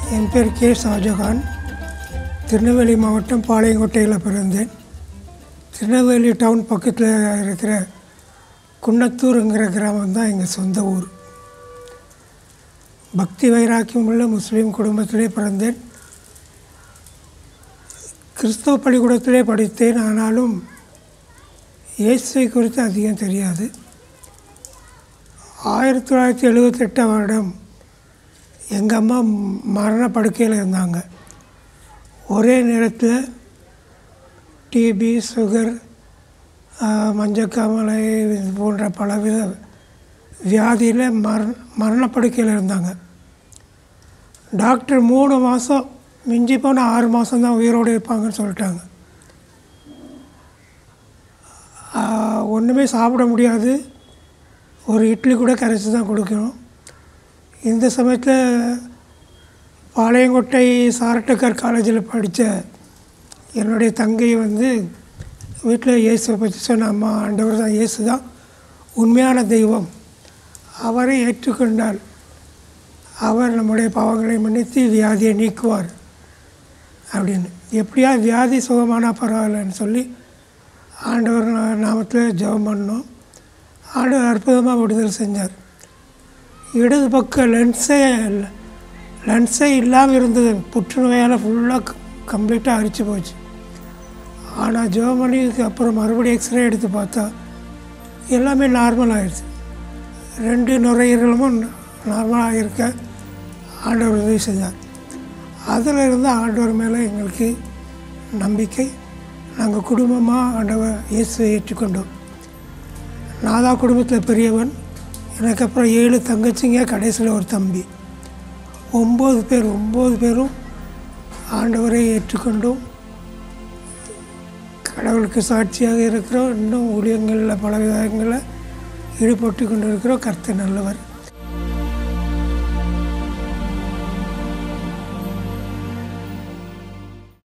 என் பேர் கே ஷாஜகான். திருநெல்வேலி மாவட்டம் பாளையங்கோட்டையில் பிறந்தேன். திருநெல்வேலி டவுன் பக்கத்தில் இருக்கிற குன்னத்தூருங்கிற கிராமம் தான் எங்கள் சொந்த ஊர். பக்தி வைராக்கியம் உள்ள முஸ்லீம் குடும்பத்திலே பிறந்தேன். கிறிஸ்தவ பள்ளிக்கூடத்திலே படித்தேன். ஆனாலும் இயேசுவை குறித்து அதிகம் தெரியாது. 1978 வருடம் எங்கள் அம்மா மரண படுக்கையில் இருந்தாங்க. ஒரே நேரத்தில் டிபி, சுகர், மஞ்சக்காமலை போன்ற பலவித வியாதியில் மரணப்படுக்கையில் இருந்தாங்க. டாக்டர் 3 மாதம், மிஞ்சி போனால் 6 மாதம்தான் உயிரோடு இருப்பாங்கன்னு சொல்லிட்டாங்க. ஒன்றுமே சாப்பிட முடியாது. ஒரு இட்லி கூட கரைச்சி தான் கொடுக்கணும். இந்த சமயத்தில் பாளையங்கோட்டை சாரட்டக்கர் காலேஜில் படித்த என்னுடைய தங்கை வீட்டில் இயேசுவை பற்றி சொன்ன, அம்மா ஆண்டவர் தான், இயேசு தான் உண்மையான தெய்வம், அவரை ஏற்றுக்கொண்டால் அவர் நம்முடைய பாவங்களை மன்னித்து வியாதியை நீக்குவார் அப்படின்னு. எப்படியா வியாதி சுகமானால் பரவாயில்லன்னு சொல்லி ஆண்டவர் நாமத்தில் ஜெபம் பண்ணோம். ஆண்டவர் அற்புதமாக விடுதலை செஞ்சார். இடது பக்கம் லென்ஸே இல்லாமல் இருந்தது. புற்றுநோயால் ஃபுல்லாக கம்ப்ளீட்டாக அரிச்சு போச்சு. ஆனால் ஜெபம் பண்ணிக்கு அப்புறம் மறுபடியும் எக்ஸ்ரே எடுத்து பார்த்தா எல்லாமே நார்மல் ஆகிடுச்சு. 2 நுரையீரலும் நார்மலாக இருக்க ஆண்டவர் உதவி செஞ்சார். அதில் இருந்து ஆண்டவர் மேலே எங்களுக்கு நம்பிக்கை. நாங்கள் குடும்பமாக ஆண்டவர் இயேசுவை ஏற்றுக்கொண்டோம். நான் தான் குடும்பத்தில் பெரியவன். எனக்கு அப்புறம் 7 தங்கச்சிங்க, கடைசியில் ஒரு தம்பி. 9 பேரும் ஆண்டவரை ஏற்றுக்கொண்டோம். கடவுளுக்கு சாட்சியாக இருக்கிறோம். இன்னும் ஊழியங்களில் பல விதங்களில் ஈடுபட்டு கொண்டு இருக்கிறோம். கர்த்தர் நல்லவர்.